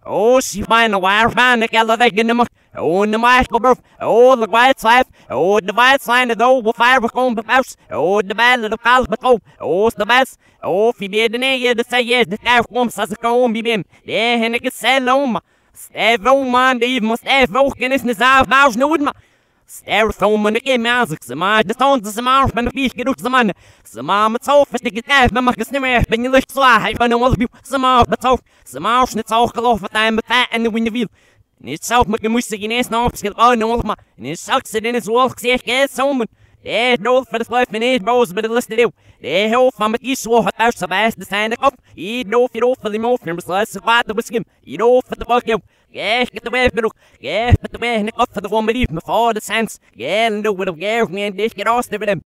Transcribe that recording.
Oh, she find a wire fan, the elevate in the muck. Oh, the microburf. Oh, the white slap. Oh, the white sign of the old fire comb the house. Oh, the bell of the pals, but oh, it's the best. Oh, if you be the name, the say yes, the cow comes as a comb, be him. There, and it gets sell on. Stave on, man, Dave must have broken his nizar, bows, no wood, ma. Stare from when the game music, some eye, the stones, some arm, and the fish get out some man. Some arm, it's off, as they get out, but Marcus never, when you lift fly, I know all of you, some arm, but off, some arms, and it's all off at time, but that, and the wind of you. And it's out, making music in his nose, get on all of my, and it's sucks it in his walk, see, get someone. There, no for the life in his rose, but the list to do. There, ho, from it, you saw her house of ass, the stand up. You know, if you know for the more, from the slice of the whiskey, you know for the buck, you. Yeah, get the way, but yeah, but the way, and up for the one believe before the sense. Yeah, and do with a yeah, and this get off with him.